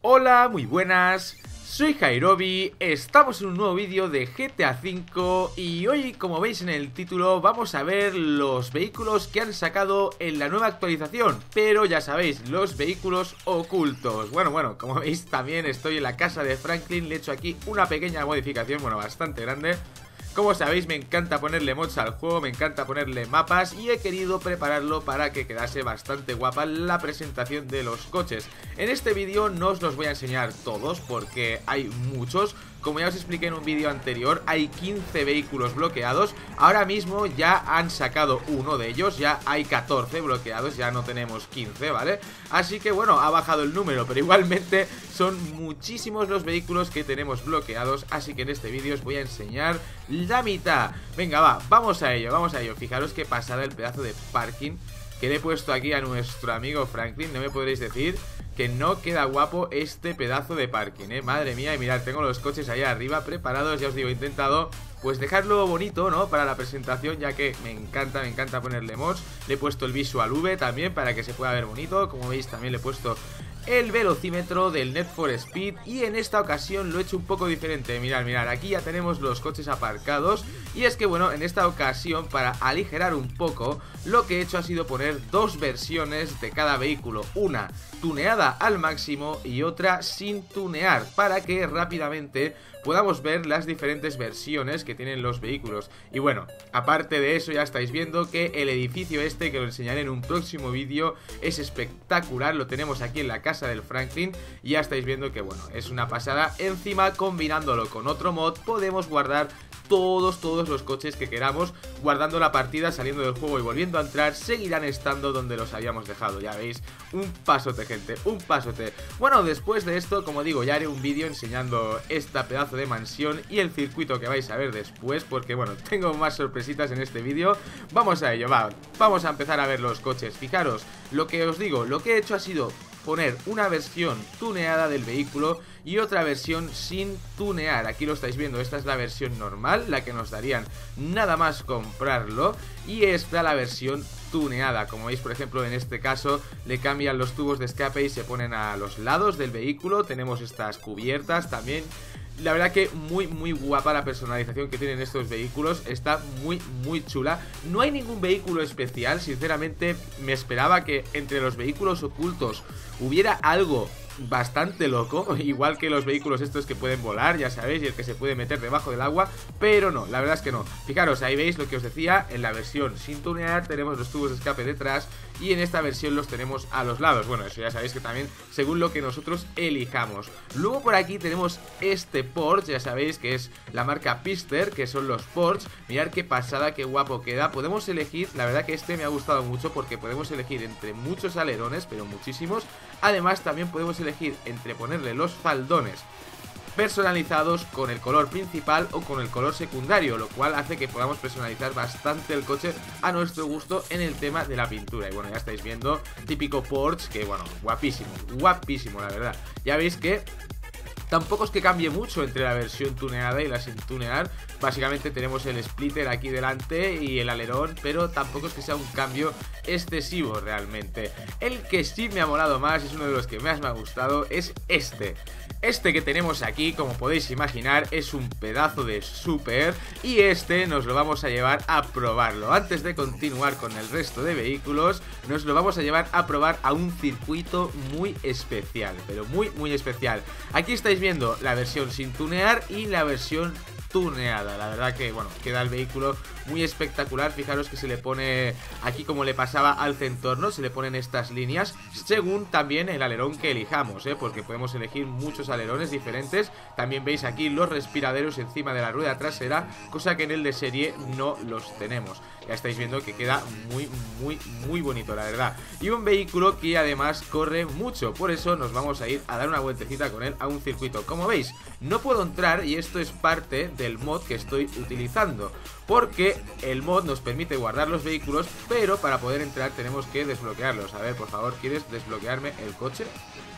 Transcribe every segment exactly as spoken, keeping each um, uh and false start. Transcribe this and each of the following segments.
Hola, muy buenas, soy Jairobi, estamos en un nuevo vídeo de G T A cinco y hoy, como veis en el título, vamos a ver los vehículos que han sacado en la nueva actualización. Pero ya sabéis, los vehículos ocultos. Bueno, bueno, como veis también estoy en la casa de Franklin, le he hecho aquí una pequeña modificación, bueno, bastante grande. Como sabéis, me encanta ponerle mods al juego, me encanta ponerle mapas y he querido prepararlo para que quedase bastante guapa la presentación de los coches. En este vídeo no os los voy a enseñar todos porque hay muchos. Como ya os expliqué en un vídeo anterior, hay quince vehículos bloqueados. Ahora mismo ya han sacado uno de ellos, ya hay catorce bloqueados, ya no tenemos quince, ¿vale? Así que bueno, ha bajado el número, pero igualmente son muchísimos los vehículos que tenemos bloqueados. Así que en este vídeo os voy a enseñar la mitad. Venga, va, vamos a ello, vamos a ello. Fijaros qué pasada el pedazo de parking que le he puesto aquí a nuestro amigo Franklin. No me podréis decir que no queda guapo este pedazo de parking, eh, madre mía. Y mirad, tengo los coches ahí arriba preparados. Ya os digo, he intentado pues dejarlo bonito, ¿no? Para la presentación, ya que me encanta, me encanta ponerle mods. Le he puesto el Visual V también para que se pueda ver bonito. Como veis, también le he puesto el velocímetro del Need for Speed. Y en esta ocasión lo he hecho un poco diferente. Mirad, mirad, aquí ya tenemos los coches aparcados. Y es que bueno, en esta ocasión, para aligerar un poco, lo que he hecho ha sido poner dos versiones de cada vehículo. Una tuneada al máximo y otra sin tunear, para que rápidamente podamos ver las diferentes versiones que tienen los vehículos. Y bueno, aparte de eso, ya estáis viendo que el edificio este, que lo enseñaré en un próximo vídeo, es espectacular. Lo tenemos aquí en la casa del Franklin y ya estáis viendo que bueno, es una pasada. Encima, combinándolo con otro mod, podemos guardar todos, todos los coches que queramos. Guardando la partida, saliendo del juego y volviendo a entrar, seguirán estando donde los habíamos dejado. Ya veis, un pasote, gente, un pasote. Bueno, después de esto, como digo, ya haré un vídeo enseñando esta pedazo de mansión y el circuito que vais a ver después, porque bueno, tengo más sorpresitas en este vídeo. Vamos a ello, va, vamos a empezar a ver los coches. Fijaros, lo que os digo, lo que he hecho ha sido poner una versión tuneada del vehículo y otra versión sin tunear. Aquí lo estáis viendo, esta es la versión normal, la que nos darían nada más comprarlo, y esta la versión tuneada. Como veis, por ejemplo, en este caso le cambian los tubos de escape y se ponen a los lados del vehículo. Tenemos estas cubiertas también. La verdad que muy muy guapa la personalización que tienen estos vehículos. Está muy muy chula. No hay ningún vehículo especial. Sinceramente me esperaba que entre los vehículos ocultos hubiera algo bastante loco, igual que los vehículos estos que pueden volar, ya sabéis, y el que se puede meter debajo del agua, pero no, la verdad es que no. Fijaros, ahí veis lo que os decía, en la versión sin tunear tenemos los tubos de escape detrás y en esta versión los tenemos a los lados. Bueno, eso ya sabéis que también según lo que nosotros elijamos. Luego por aquí tenemos este Porsche, ya sabéis que es la marca Pister, que son los Porsche. Mirad qué pasada, qué guapo queda. Podemos elegir, la verdad que este me ha gustado mucho porque podemos elegir entre muchos alerones, pero muchísimos. Además también podemos elegir entre ponerle los faldones personalizados con el color principal o con el color secundario, lo cual hace que podamos personalizar bastante el coche a nuestro gusto en el tema de la pintura. Y bueno, ya estáis viendo, típico Porsche, que bueno, guapísimo, guapísimo la verdad. Ya veis que tampoco es que cambie mucho entre la versión tuneada y la sin tunear. Básicamente tenemos el splitter aquí delante y el alerón, pero tampoco es que sea un cambio excesivo realmente. El que sí me ha molado más, es uno de los que más me ha gustado, es este. Este que tenemos aquí, como podéis imaginar, es un pedazo de súper y este nos lo vamos a llevar a probarlo. Antes de continuar con el resto de vehículos, nos lo vamos a llevar a probar a un circuito muy especial, pero muy muy especial. Aquí estáis viendo la versión sin tunear y la versión tuneada. La verdad que bueno, queda el vehículo muy espectacular. Fijaros que se le pone aquí, como le pasaba al Centorno, se le ponen estas líneas según también el alerón que elijamos, ¿eh? Porque podemos elegir muchos alerones diferentes. También veis aquí los respiraderos encima de la rueda trasera, cosa que en el de serie no los tenemos. Ya estáis viendo que queda muy muy muy bonito, la verdad. Y un vehículo que además corre mucho, por eso nos vamos a ir a dar una vueltecita con él a un circuito. Como veis, no puedo entrar y esto es parte del mod que estoy utilizando, porque el mod nos permite guardar los vehículos, pero para poder entrar tenemos que desbloquearlos. A ver, por favor, ¿quieres desbloquearme el coche?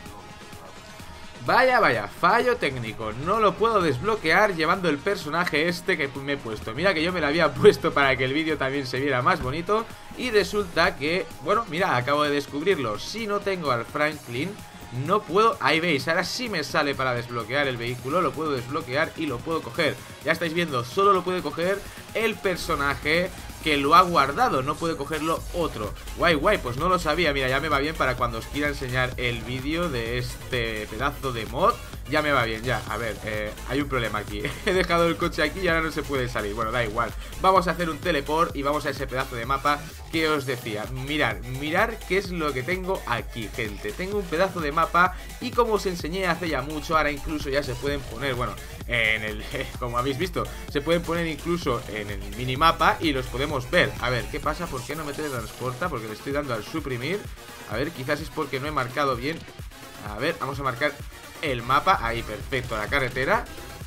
Vaya, vaya, fallo técnico. No lo puedo desbloquear llevando el personaje este que me he puesto. Mira que yo me lo había puesto para que el vídeo también se viera más bonito. Y resulta que, bueno, mira, acabo de descubrirlo. Si no tengo al Franklin, no puedo, ahí veis, ahora sí me sale para desbloquear el vehículo, lo puedo desbloquear y lo puedo coger. Ya estáis viendo, solo lo puede coger el personaje que lo ha guardado, no puede cogerlo otro. Guay, guay, pues no lo sabía. Mira, ya me va bien para cuando os quiera enseñar el vídeo de este pedazo de mod. Ya me va bien, ya, a ver, eh, hay un problema aquí. He dejado el coche aquí y ahora no se puede salir. Bueno, da igual, vamos a hacer un teleport y vamos a ese pedazo de mapa que os decía. Mirar, mirar qué es lo que tengo aquí, gente. Tengo un pedazo de mapa y como os enseñé hace ya mucho, ahora incluso ya se pueden poner, bueno, en el, como habéis visto, se pueden poner incluso en el minimapa y los podemos ver. A ver, ¿qué pasa? ¿Por qué no me teletransporta? Porque le estoy dando al suprimir. A ver, quizás es porque no he marcado bien. A ver, vamos a marcar el mapa. Ahí, perfecto, la carretera.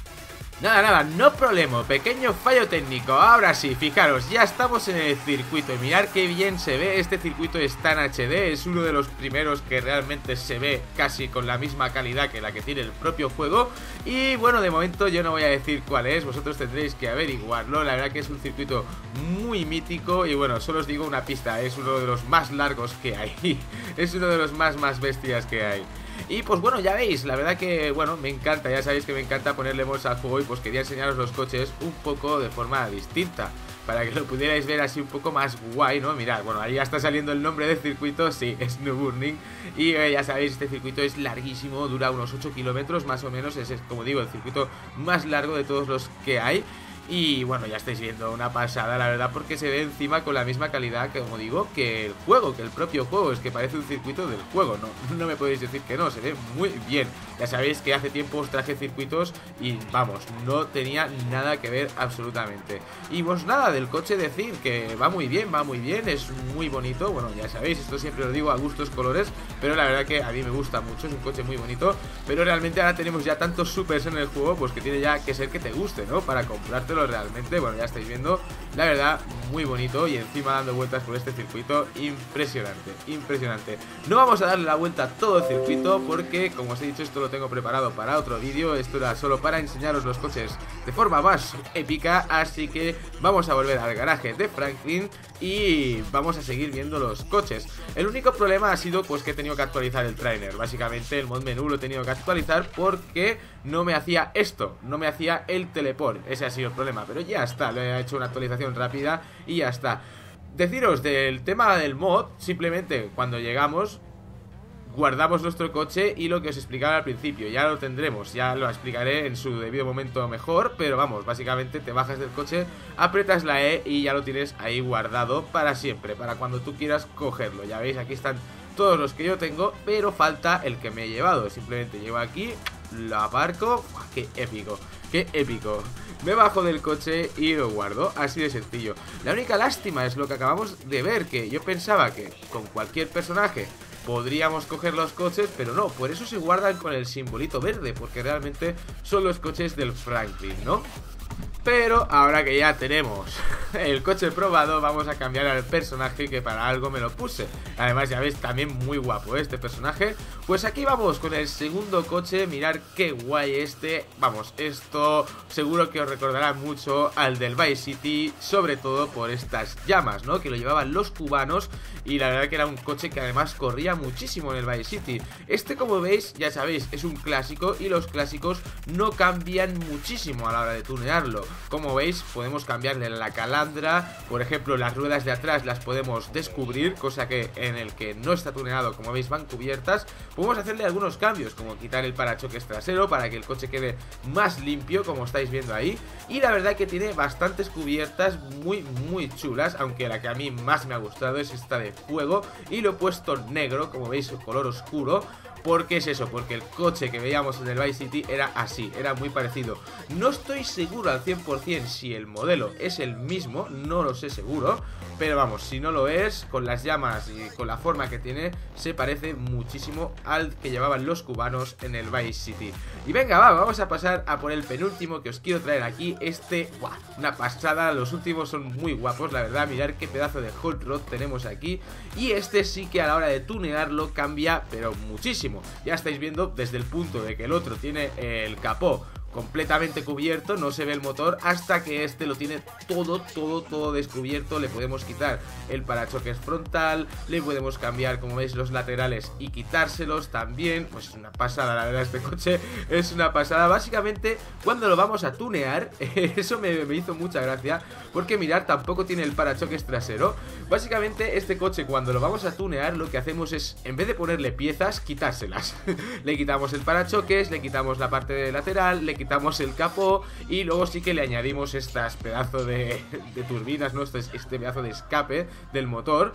Nada, nada, no problema, pequeño fallo técnico. Ahora sí, fijaros, ya estamos en el circuito. Y mirad qué bien se ve, este circuito está en H D. Es uno de los primeros que realmente se ve casi con la misma calidad que la que tiene el propio juego. Y bueno, de momento yo no voy a decir cuál es, vosotros tendréis que averiguarlo. La verdad que es un circuito muy mítico. Y bueno, solo os digo una pista, es uno de los más largos que hay. Es uno de los más, más bestias que hay. Y pues bueno, ya veis, la verdad que, bueno, me encanta, ya sabéis que me encanta ponerle mods al juego. Y pues quería enseñaros los coches un poco de forma distinta, para que lo pudierais ver así un poco más guay, ¿no? Mirad, bueno, ahí ya está saliendo el nombre del circuito, sí, es Nürburgring. Y eh, ya sabéis, este circuito es larguísimo, dura unos ocho kilómetros más o menos. Es, como digo, el circuito más largo de todos los que hay. Y bueno, ya estáis viendo una pasada, la verdad, porque se ve encima con la misma calidad que, como digo, que el juego, que el propio juego. Es que parece un circuito del juego, no, no me podéis decir que no, se ve muy bien. Ya sabéis que hace tiempo os traje circuitos y vamos, no tenía nada que ver absolutamente. Y pues nada, del coche decir que va muy bien, va muy bien, es muy bonito. Bueno, ya sabéis, esto siempre lo digo a gustos colores, pero la verdad que a mí me gusta mucho, es un coche muy bonito. Pero realmente ahora tenemos ya tantos supers en el juego, pues que tiene ya que ser que te guste, ¿no? Para comprártelo realmente. Bueno, ya estáis viendo, la verdad, muy bonito. Y encima dando vueltas por este circuito, impresionante, impresionante. No vamos a darle la vuelta a todo el circuito porque, como os he dicho, esto lo tengo preparado para otro vídeo. Esto era solo para enseñaros los coches de forma más épica. Así que vamos a volver al garaje de Franklin y vamos a seguir viendo los coches. El único problema ha sido pues que he tenido que actualizar el trainer. Básicamente el mod menú lo he tenido que actualizar porque no me hacía esto, no me hacía el teleport. Ese ha sido el problema, pero ya está, le he hecho una actualización rápida y ya está. Deciros del tema del mod, simplemente cuando llegamos guardamos nuestro coche y lo que os explicaba al principio, ya lo tendremos, ya lo explicaré en su debido momento mejor, pero vamos, básicamente te bajas del coche, aprietas la E y ya lo tienes ahí guardado para siempre, para cuando tú quieras cogerlo. Ya veis, aquí están todos los que yo tengo, pero falta el que me he llevado. Simplemente llevo aquí, lo aparco, ¡buah, qué épico! ¡Qué épico! Me bajo del coche y lo guardo, así de sencillo. La única lástima es lo que acabamos de ver, que yo pensaba que con cualquier personaje podríamos coger los coches, pero no, por eso se guardan con el simbolito verde, porque realmente son los coches del Franklin, ¿no? Pero ahora que ya tenemos el coche probado, vamos a cambiar al personaje que para algo me lo puse. Además ya veis, también muy guapo, ¿eh?, este personaje. Pues aquí vamos con el segundo coche. Mirad qué guay este. Vamos, esto seguro que os recordará mucho al del Vice City, sobre todo por estas llamas, ¿no?, que lo llevaban los cubanos. Y la verdad que era un coche que además corría muchísimo en el Vice City. Este, como veis, ya sabéis, es un clásico y los clásicos no cambian muchísimo a la hora de tunearlo. Como veis, podemos cambiarle la calandra, por ejemplo, las ruedas de atrás las podemos descubrir, cosa que en el que no está tuneado, como veis, van cubiertas. Podemos hacerle algunos cambios, como quitar el parachoques trasero para que el coche quede más limpio, como estáis viendo ahí. Y la verdad que tiene bastantes cubiertas muy, muy chulas, aunque la que a mí más me ha gustado es esta de fuego. Y lo he puesto negro, como veis, el color oscuro. ¿Por qué es eso? Porque el coche que veíamos en el Vice City era así, era muy parecido. No estoy seguro al cien por cien si el modelo es el mismo, no lo sé seguro, pero vamos, si no lo es, con las llamas y con la forma que tiene, se parece muchísimo al que llevaban los cubanos en el Vice City. Y venga, va, vamos a pasar a por el penúltimo que os quiero traer aquí. Este, ¡buah!, una pasada, los últimos son muy guapos, la verdad. Mirad qué pedazo de hot rod tenemos aquí. Y este sí que a la hora de tunearlo cambia, pero muchísimo. Ya estáis viendo desde el punto de que el otro tiene el capó completamente cubierto, no se ve el motor hasta que este lo tiene todo, todo, todo descubierto. Le podemos quitar el parachoques frontal, le podemos cambiar, como veis, los laterales y quitárselos también. Pues es una pasada, la verdad, este coche es una pasada. Básicamente, cuando lo vamos a tunear, eso me, me hizo mucha gracia, porque mirad, tampoco tiene el parachoques trasero. Básicamente, este coche, cuando lo vamos a tunear, lo que hacemos es, en vez de ponerle piezas, quitárselas. Le quitamos el parachoques, le quitamos la parte de lateral, le quitamos el capó y luego sí que le añadimos estas pedazos de, de turbinas, ¿no? Este, este pedazo de escape del motor.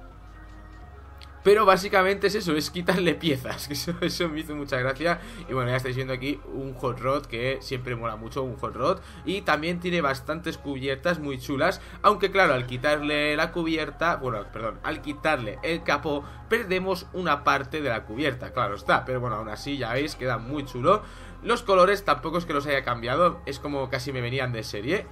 Pero básicamente es eso, es quitarle piezas, que eso, eso me hizo mucha gracia. Y bueno, ya estáis viendo aquí un hot rod, que siempre mola mucho un hot rod. Y también tiene bastantes cubiertas muy chulas, aunque claro, al quitarle la cubierta, bueno, perdón, al quitarle el capó, perdemos una parte de la cubierta, claro está. Pero bueno, aún así, ya veis, queda muy chulo. Los colores tampoco es que los haya cambiado, es como casi me venían de serie.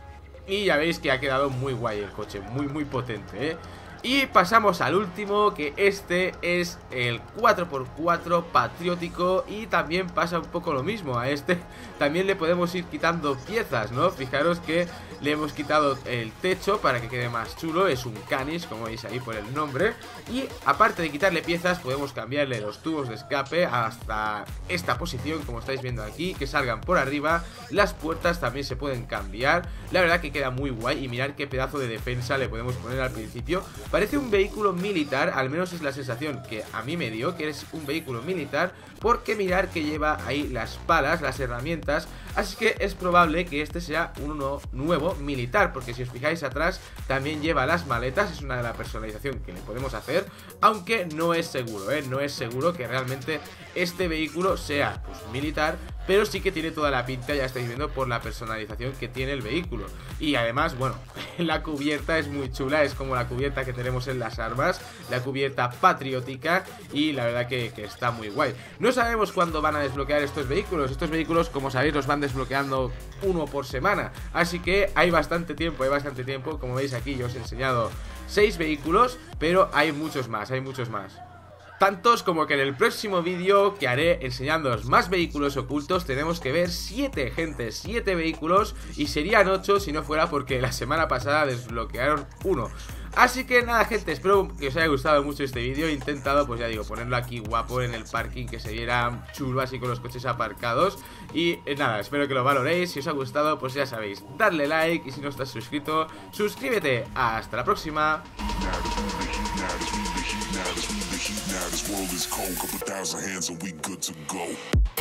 Y ya veis que ha quedado muy guay el coche, muy muy potente, ¿eh? Y pasamos al último, que este es el cuatro por cuatro patriótico. Y también pasa un poco lo mismo. A este también le podemos ir quitando piezas, ¿no? Fijaros que le hemos quitado el techo para que quede más chulo. Es un Canis, como veis ahí por el nombre. Y aparte de quitarle piezas, podemos cambiarle los tubos de escape hasta esta posición, como estáis viendo aquí, que salgan por arriba. Las puertas también se pueden cambiar. La verdad que queda muy guay. Y mirad qué pedazo de defensa le podemos poner al principio. Parece un vehículo militar, al menos es la sensación que a mí me dio, que es un vehículo militar, porque mirar que lleva ahí las palas, las herramientas, así que es probable que este sea uno nuevo militar, porque si os fijáis atrás también lleva las maletas, es una de la personalización que le podemos hacer, aunque no es seguro, ¿eh? No es seguro que realmente este vehículo sea pues militar, pero sí que tiene toda la pinta, ya estáis viendo por la personalización que tiene el vehículo. Y además, bueno, la cubierta es muy chula, es como la cubierta que tenemos en las armas, la cubierta patriótica, y la verdad que, que está muy guay. No sabemos cuándo van a desbloquear estos vehículos, estos vehículos, como sabéis, los van desbloqueando uno por semana, así que hay bastante tiempo, hay bastante tiempo. Como veis aquí yo os he enseñado seis vehículos, pero hay muchos más, hay muchos más. Tantos como que en el próximo vídeo que haré enseñándoos más vehículos ocultos tenemos que ver siete, gente, siete vehículos, y serían ocho si no fuera porque la semana pasada desbloquearon uno. Así que nada, gente, espero que os haya gustado mucho este vídeo. He intentado, pues ya digo, ponerlo aquí guapo en el parking, que se viera chulo así con los coches aparcados. Y eh, nada, espero que lo valoréis. Si os ha gustado, pues ya sabéis, darle like, y si no estás suscrito, suscríbete. Hasta la próxima. Now this world is cold, couple thousand hands and we good to go.